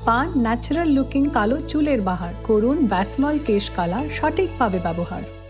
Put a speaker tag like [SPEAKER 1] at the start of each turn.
[SPEAKER 1] পান natural looking কালো চুলের বাহার, করুন ভ্যাসমল কেশ কালার সঠিকভাবে ব্যবহার।